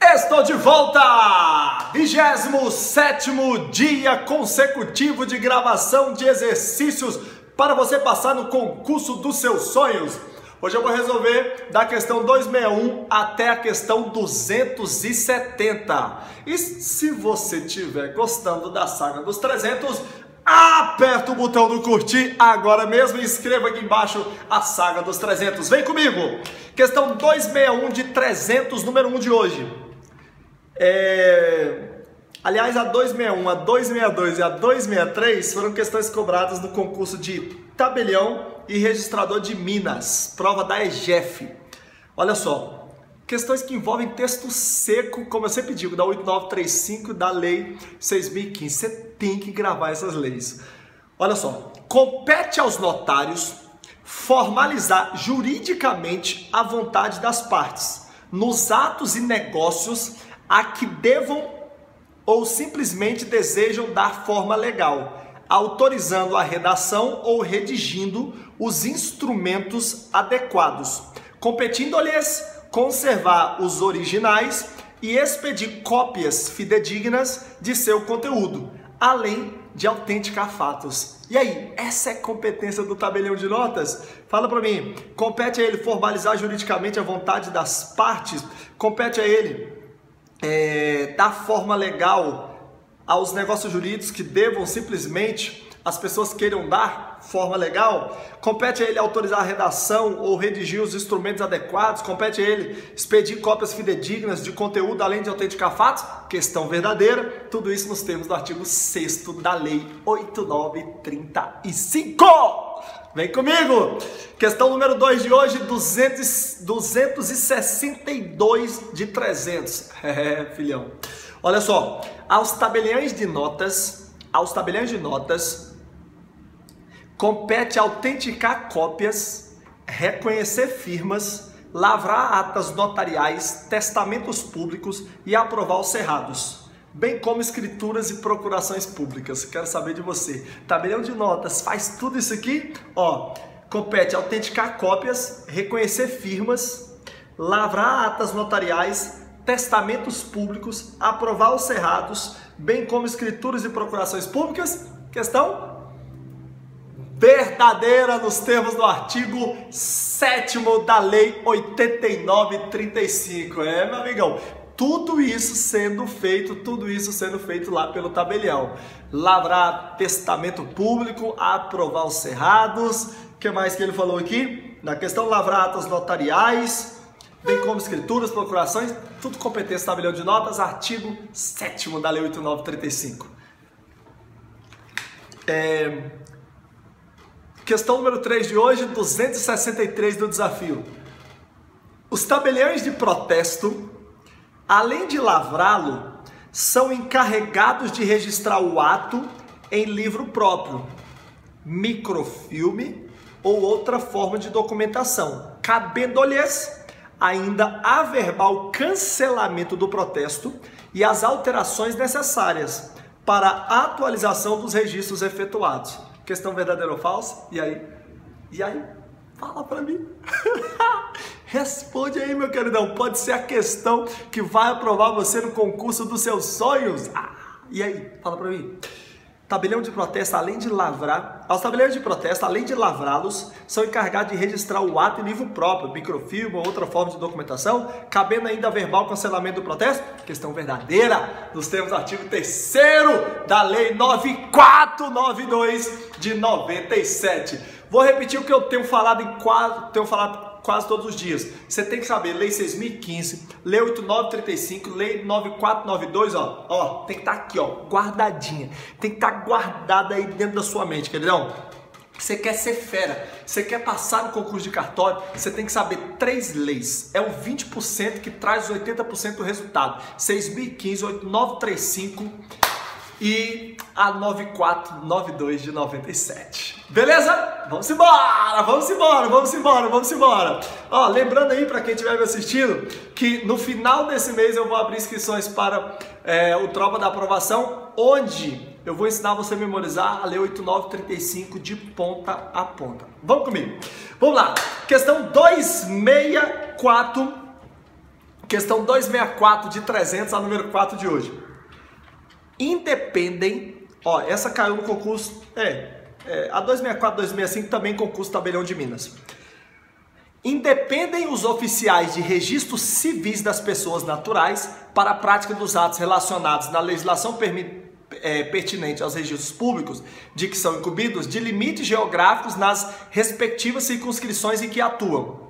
Estou de volta! 27º dia consecutivo de gravação de exercícios para você passar no concurso dos seus sonhos. Hoje eu vou resolver da questão 261 até a questão 270. E se você estiver gostando da saga dos 300, aperta o botão do curtir agora mesmo e escreva aqui embaixo a saga dos 300. Vem comigo! Questão 261 de 300, número 1 de hoje. Aliás, a 261, a 262 e a 263 foram questões cobradas no concurso de tabelião e registrador de Minas, prova da EGEF. Olha só, questões que envolvem texto seco, como eu sempre digo, da 8935 da Lei 6.015. Você tem que gravar essas leis. Olha só, compete aos notários formalizar juridicamente a vontade das partes nos atos e negócios a que devam ou simplesmente desejam dar forma legal, autorizando a redação ou redigindo os instrumentos adequados, competindo-lhes conservar os originais e expedir cópias fidedignas de seu conteúdo, além de autenticar fatos. E aí, essa é a competência do tabelião de notas? Fala para mim, compete a ele formalizar juridicamente a vontade das partes? Compete a ele dar forma legal aos negócios jurídicos que devam simplesmente as pessoas queiram dar forma legal? Compete a ele autorizar a redação ou redigir os instrumentos adequados? Compete a ele expedir cópias fidedignas de conteúdo além de autenticar fatos? Questão verdadeira, tudo isso nos termos do artigo 6º da Lei 8935. Vem comigo! Questão número 2 de hoje, 262 de 300. Filhão. Olha só, aos tabeliões de notas, compete autenticar cópias, reconhecer firmas, lavrar atas notariais, testamentos públicos e aprovar os cerrados, bem como escrituras e procurações públicas. Quero saber de você. Tabelião de notas faz tudo isso aqui? Ó, compete autenticar cópias, reconhecer firmas, lavrar atas notariais, testamentos públicos, aprovar os cerrados, bem como escrituras e procurações públicas. Questão verdadeira nos termos do artigo 7º da Lei 8935. Meu amigão. Tudo isso sendo feito lá pelo tabelião. Lavrar testamento público, aprovar os cerrados. O que mais que ele falou aqui? Na questão lavrar atas notariais, bem como escrituras, procurações, tudo competência tabelião de notas, artigo 7º da Lei 8935. Questão número 3 de hoje, 263 do desafio. Os tabeliões de protesto, além de lavrá-lo, são encarregados de registrar o ato em livro próprio, microfilme ou outra forma de documentação, cabendo-lhes ainda averbar o cancelamento do protesto e as alterações necessárias para a atualização dos registros efetuados. Questão verdadeira ou falsa? E aí? Fala pra mim. Responde aí, meu queridão. Pode ser a questão que vai aprovar você no concurso dos seus sonhos. E aí? Fala pra mim. Tabelião de protesto, além de lavrar... Aos tabeliões de protesto, além de lavrá-los, são encarregados de registrar o ato em livro próprio, microfilme ou outra forma de documentação, cabendo ainda verbal cancelamento do protesto. Questão verdadeira, nos termos do artigo 3º da Lei 9492 de 97. Vou repetir o que eu tenho falado quase todos os dias. Você tem que saber, Lei 6.015, Lei 8935, Lei 9492, tem que estar aqui, guardadinha. Tem que estar guardada aí dentro da sua mente, queridão. Você quer ser fera, você quer passar no concurso de cartório, você tem que saber 3 leis. É o 20% que traz os 80% do resultado. 6.015, 8935 e a 9492 de 97. Beleza? Vamos embora. Lembrando aí para quem estiver me assistindo que no final desse mês eu vou abrir inscrições para o Tropa da Aprovação, onde eu vou ensinar você a memorizar a Lei 8935 de ponta a ponta. Vamos comigo. Vamos lá. Questão 264 Questão 264 de 300, a número 4 de hoje. Independem, ó, essa caiu no concurso, a 264, 265 também concurso Tabelião de Minas. Independem os oficiais de registros civis das pessoas naturais para a prática dos atos relacionados na legislação pertinente aos registros públicos de que são incumbidos de limites geográficos nas respectivas circunscrições em que atuam.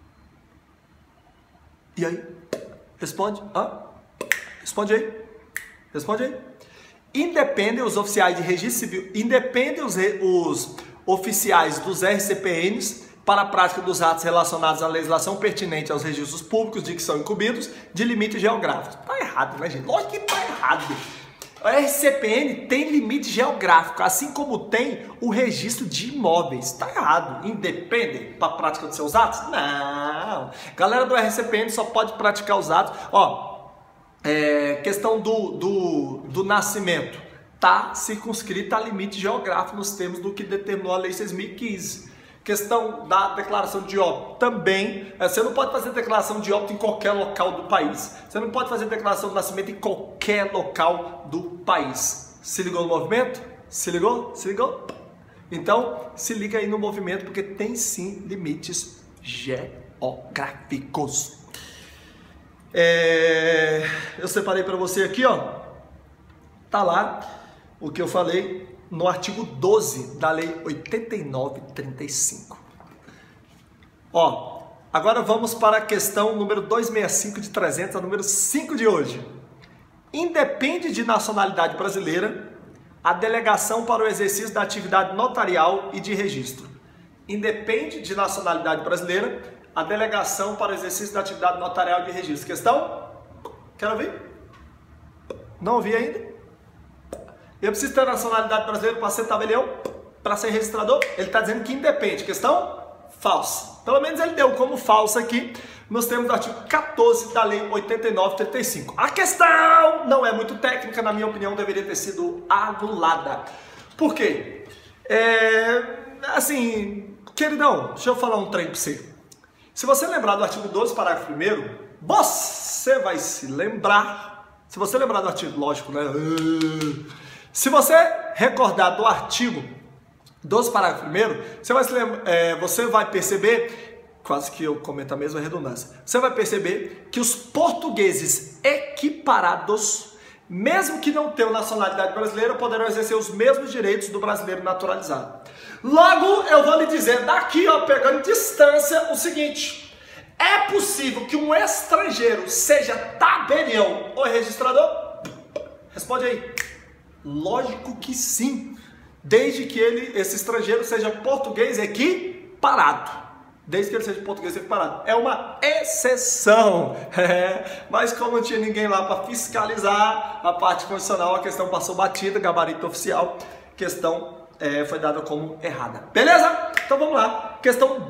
E aí? Responde. Responde aí. Responde aí. Independem os oficiais de registro civil, independem os oficiais dos RCPNs para a prática dos atos relacionados à legislação pertinente aos registros públicos de que são incumbidos de limites geográficos. Tá errado, né, gente? Lógico que tá errado. O RCPN tem limite geográfico, assim como tem o registro de imóveis. Tá errado. Independem para a prática dos seus atos? Não. Galera do RCPN só pode praticar os atos. Ó, questão do nascimento. Tá circunscrita a limite geográfico nos termos do que determinou a Lei 6.015. Questão da declaração de óbito também, você não pode fazer declaração de óbito em qualquer local do país. Você não pode fazer declaração de nascimento em qualquer local do país. Se ligou no movimento? Se ligou? Se ligou? Então, se liga aí no movimento, porque tem sim limites geográficos. Eu separei para você aqui, ó. Tá lá o que eu falei no artigo 12 da Lei 8935. Ó, agora vamos para a questão número 265 de 300, a número 5 de hoje. Independe de nacionalidade brasileira a delegação para o exercício da atividade notarial e de registro. Independe de nacionalidade brasileira a delegação para o exercício da atividade notarial e de registro. Questão? Quero ouvir? Não ouvi ainda? Eu preciso ter nacionalidade brasileira para ser tabelião, para ser registrador? Ele está dizendo que independe. Questão? Falsa. Pelo menos ele deu como falsa aqui nos termos do artigo 14 da Lei 8935. A questão não é muito técnica, na minha opinião, deveria ter sido anulada. Por quê? Assim, queridão, deixa eu falar um trem para você. Se você lembrar do artigo 12, parágrafo 1º, você vai se lembrar. Se você lembrar do artigo, lógico, né? Se você recordar do artigo 12, parágrafo 1º, você vai perceber, quase que eu comento a mesma redundância, você vai perceber que os portugueses equiparados, mesmo que não tenham nacionalidade brasileira, poderão exercer os mesmos direitos do brasileiro naturalizado. Logo, eu vou lhe dizer daqui, ó, pegando distância, o seguinte: é possível que um estrangeiro seja tabelião ou registrador? Responde aí. Lógico que sim, desde que esse estrangeiro seja português equiparado. Desde que ele seja português equiparado. É uma exceção. Mas como não tinha ninguém lá para fiscalizar a parte constitucional, a questão passou batida, gabarito oficial, questão foi dada como errada. Beleza? Então vamos lá. Questão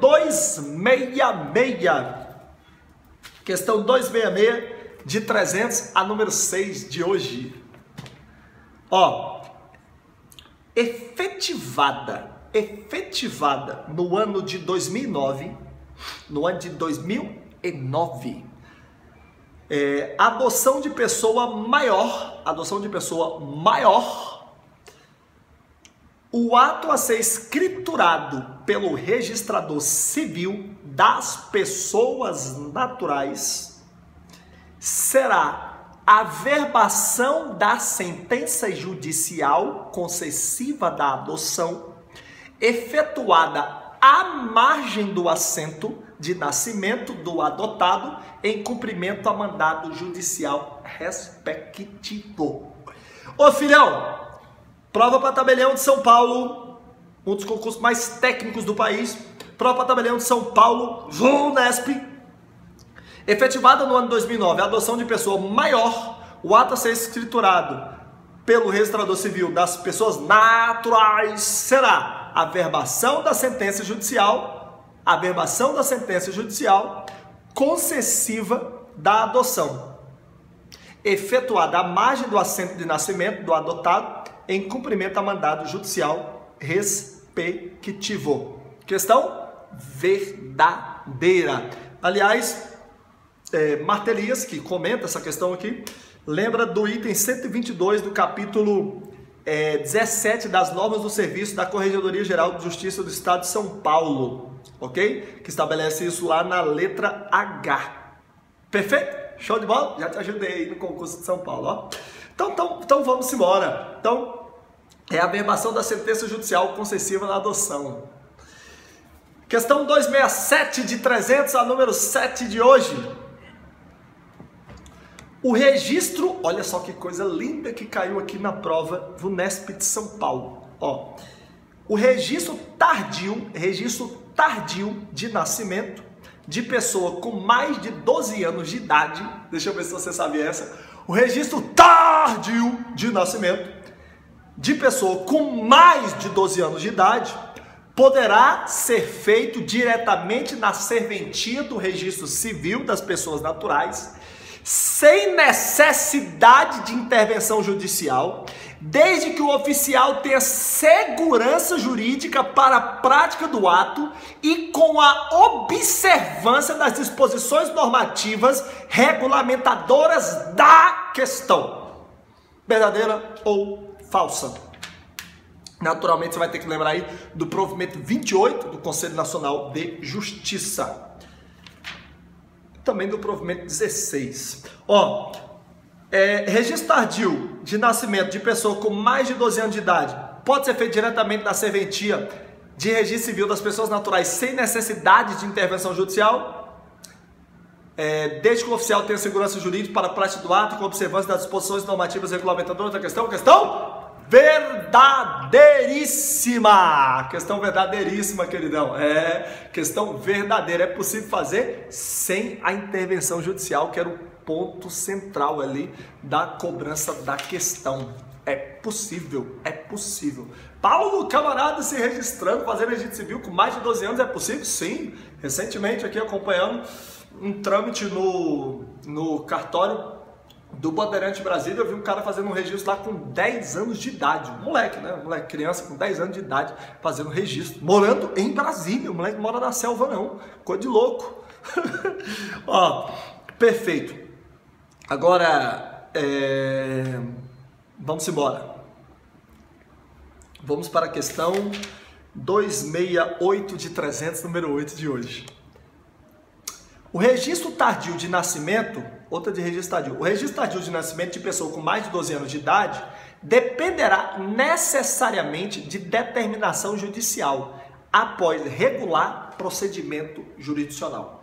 266. Questão 266 de 300, a número 6 de hoje. Ó, efetivada no ano de 2009, adoção de pessoa maior, o ato a ser escriturado pelo registrador civil das pessoas naturais será a verbação da sentença judicial concessiva da adoção, efetuada à margem do assento de nascimento do adotado, em cumprimento a mandado judicial respectivo. Ô filhão, prova para tabelião de São Paulo, um dos concursos mais técnicos do país, prova para tabelião de São Paulo, Unesp. Efetivada no ano 2009, a adoção de pessoa maior, o ato a ser escriturado pelo registrador civil das pessoas naturais será a verbação da sentença judicial, concessiva da adoção, efetuada à margem do assento de nascimento do adotado, em cumprimento a mandado judicial respectivo. Questão verdadeira. Aliás, Martelias, que comenta essa questão aqui, lembra do item 122 do capítulo 17 das normas do serviço da Corregedoria Geral de Justiça do Estado de São Paulo, ok? Que estabelece isso lá na letra H. Perfeito? Show de bola? Já te ajudei aí no concurso de São Paulo, ó. Então vamos embora. Então, é a averbação da sentença judicial concessiva na adoção. Questão 267 de 300, a número 7 de hoje. O registro, olha só que coisa linda que caiu aqui na prova do Unesp de São Paulo. Ó, o registro tardio de nascimento de pessoa com mais de 12 anos de idade, deixa eu ver se você sabia essa, o registro tardio de nascimento de pessoa com mais de 12 anos de idade poderá ser feito diretamente na serventia do registro civil das pessoas naturais, sem necessidade de intervenção judicial, desde que o oficial tenha segurança jurídica para a prática do ato e com a observância das disposições normativas regulamentadoras da questão. Verdadeira ou falsa? Naturalmente você vai ter que lembrar aí do provimento 28 do Conselho Nacional de Justiça. Também do provimento 16. Ó, registro tardio de nascimento de pessoa com mais de 12 anos de idade pode ser feito diretamente na serventia de registro civil das pessoas naturais sem necessidade de intervenção judicial, desde que o oficial tenha segurança jurídica para a prática do ato com observância das disposições normativas regulamentadoras da questão. Questão verdadeiríssima! Questão verdadeiríssima, queridão. Questão verdadeira. É possível fazer sem a intervenção judicial, que era o ponto central ali da cobrança da questão. É possível, é possível. Paulo, camarada, se registrando, fazendo registro civil com mais de 12 anos, é possível? Sim. Recentemente aqui acompanhando um trâmite no cartório do Bandeirante Brasília, eu vi um cara fazendo um registro lá com 10 anos de idade. Um moleque, né? Um moleque, criança com 10 anos de idade, fazendo registro. Morando em Brasília. O moleque não mora na selva, não. Coisa de louco. Ó, perfeito. Agora, vamos embora. Vamos para a questão 268 de 300, número 8 de hoje. O registro tardio de nascimento, outra de registro tardio, o registro tardio de nascimento de pessoa com mais de 12 anos de idade dependerá necessariamente de determinação judicial após regular procedimento jurisdicional.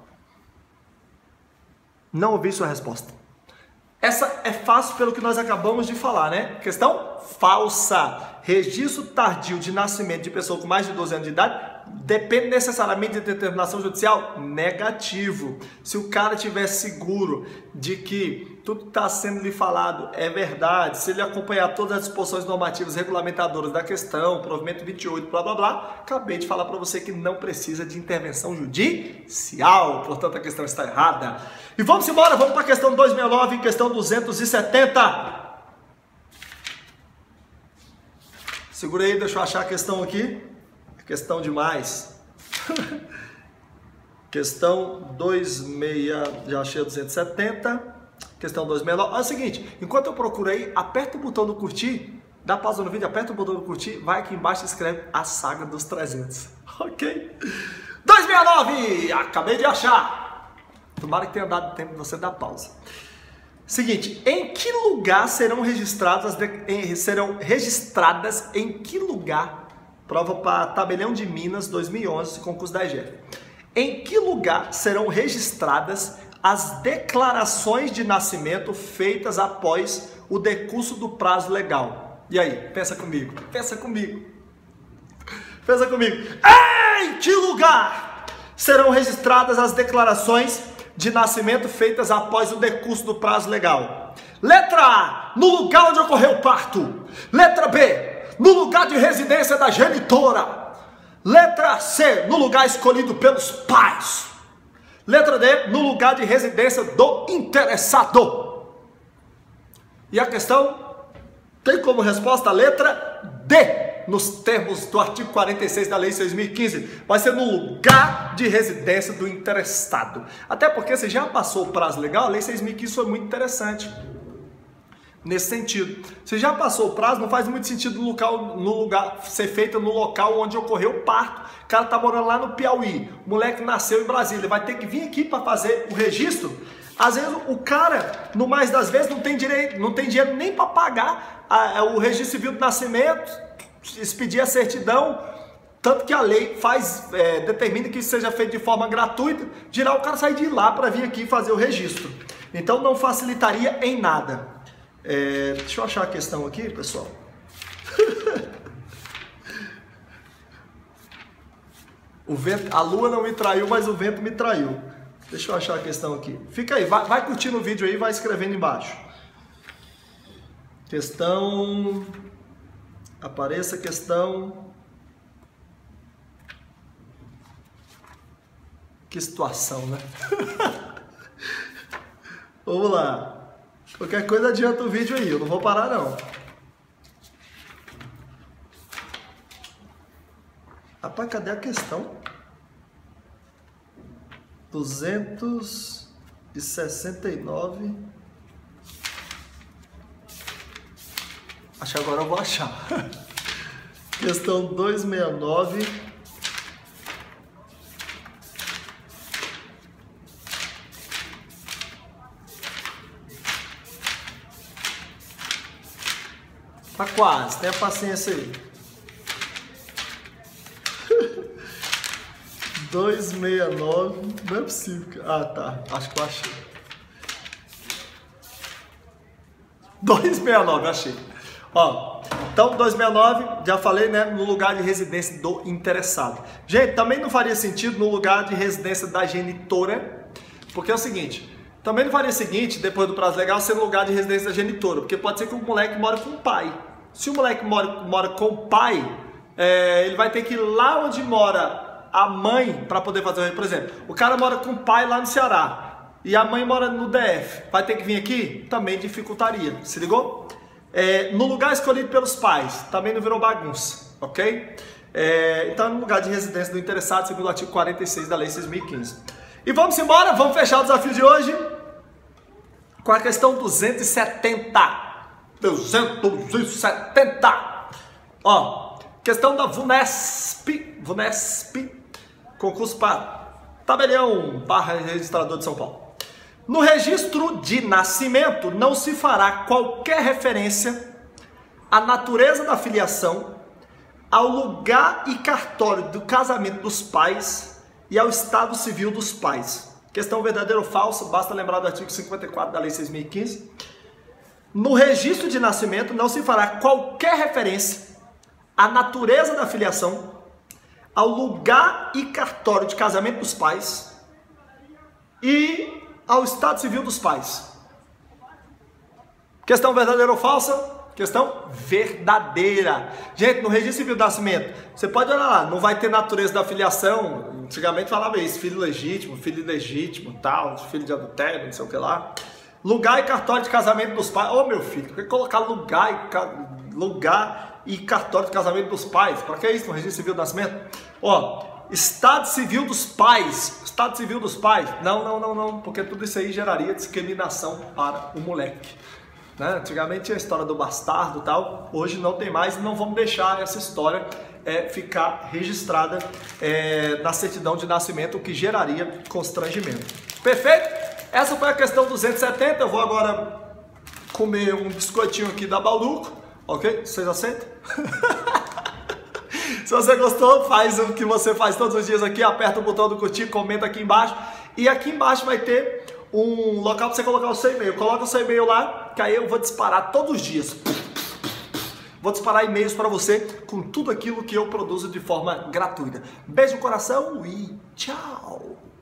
Não ouvi sua resposta. Essa é fácil pelo que nós acabamos de falar, né? Questão falsa. Registro tardio de nascimento de pessoa com mais de 12 anos de idade depende necessariamente de determinação judicial? Negativo. Se o cara tiver seguro de que tudo que está sendo lhe falado é verdade, se ele acompanhar todas as disposições normativas regulamentadoras da questão, provimento 28, blá blá blá, acabei de falar para você que não precisa de intervenção judicial, portanto a questão está errada. E vamos embora, vamos para a questão 269, questão 270. Segura aí, deixa eu achar a questão aqui. Questão demais. Questão 26, já achei a 270. Questão 269. Olha o seguinte, enquanto eu procuro aí, aperta o botão do curtir, dá pausa no vídeo, aperta o botão do curtir, vai aqui embaixo e escreve a saga dos 300. Ok? 269, acabei de achar. Tomara que tenha dado tempo de você dar pausa. Seguinte, em que lugar serão registradas, em que lugar, prova para Tabelião de Minas 2011, concurso da EGF, em que lugar serão registradas as declarações de nascimento feitas após o decurso do prazo legal? E aí, pensa comigo, pensa comigo. Em que lugar serão registradas as declarações de nascimento feitas após o decurso do prazo legal? Letra A, no lugar onde ocorreu o parto. Letra B, no lugar de residência da genitora. Letra C, no lugar escolhido pelos pais. Letra D, no lugar de residência do interessado. E a questão tem como resposta a letra D. nos termos do artigo 46 da Lei 6.015, vai ser no lugar de residência do interessado. Até porque você já passou o prazo legal, a Lei 6.015 foi muito interessante nesse sentido. Se já passou o prazo, não faz muito sentido no lugar ser feita no local onde ocorreu o parto. O cara tá morando lá no Piauí, o moleque nasceu em Brasília, ele vai ter que vir aqui para fazer o registro. Às vezes o cara, no mais das vezes, não tem dinheiro nem para pagar o registro civil do nascimento, expedir a certidão, tanto que a lei determina que isso seja feito de forma gratuita, dirá o cara sair de lá para vir aqui fazer o registro. Então não facilitaria em nada. Deixa eu achar a questão aqui, pessoal. A lua não me traiu, mas o vento me traiu. Deixa eu achar a questão aqui. Fica aí, vai curtindo o vídeo aí, vai escrevendo embaixo. Questão... Apareça a questão... Que situação, né? Vamos lá. Qualquer coisa adianta o vídeo aí, eu não vou parar não. Rapaz, cadê a questão? 269. Acho que agora eu vou achar. Questão 269. Tá quase, tenha paciência aí. 269, não é possível. Ah, tá, acho que eu achei. 269, achei. Ó, então 269, já falei, né, no lugar de residência do interessado. Gente, também não faria sentido no lugar de residência da genitora, porque é o seguinte, também não faria o seguinte, depois do prazo legal, ser no lugar de residência da genitora, porque pode ser que o moleque mora com o pai. Se o moleque mora com o pai, ele vai ter que ir lá onde mora a mãe para poder fazer, por exemplo, o cara mora com o pai lá no Ceará e a mãe mora no DF, vai ter que vir aqui? Também dificultaria, se ligou? No lugar escolhido pelos pais, também não virou bagunça, ok? Então, no lugar de residência do interessado, segundo o artigo 46 da Lei 6.015. E vamos embora, vamos fechar o desafio de hoje com a questão 270. 270. Ó, questão da VUNESP, concurso para tabelião / registrador de São Paulo. No registro de nascimento não se fará qualquer referência à natureza da filiação, ao lugar e cartório do casamento dos pais e ao estado civil dos pais. Questão verdadeira ou falsa, basta lembrar do artigo 54 da Lei 6.015. No registro de nascimento não se fará qualquer referência à natureza da filiação, ao lugar e cartório de casamento dos pais e ao estado civil dos pais. Questão verdadeira ou falsa? Questão verdadeira. Gente, no registro civil do nascimento, você pode olhar lá, não vai ter natureza da filiação. Antigamente falava isso, filho legítimo, filho ilegítimo, tal, filho de adultério, não sei o que lá. Lugar e cartório de casamento dos pais. Ô, meu filho, por que colocar lugar e cartório de casamento dos pais? Para que isso no registro civil do nascimento? Ó, estado civil dos pais. Estado civil dos pais. Não, porque tudo isso aí geraria discriminação para o moleque. Né? Antigamente tinha a história do bastardo e tal. Hoje não tem mais e não vamos deixar essa história ficar registrada na certidão de nascimento, o que geraria constrangimento. Perfeito? Essa foi a questão 270, eu vou agora comer um biscoitinho aqui da Balduco, ok? Vocês aceitam? Se você gostou, faz o que você faz todos os dias aqui, aperta o botão do curtir, comenta aqui embaixo, e aqui embaixo vai ter um local para você colocar o seu e-mail. Coloca o seu e-mail lá, que aí eu vou disparar todos os dias. Vou disparar e-mails para você com tudo aquilo que eu produzo de forma gratuita. Beijo no coração e tchau!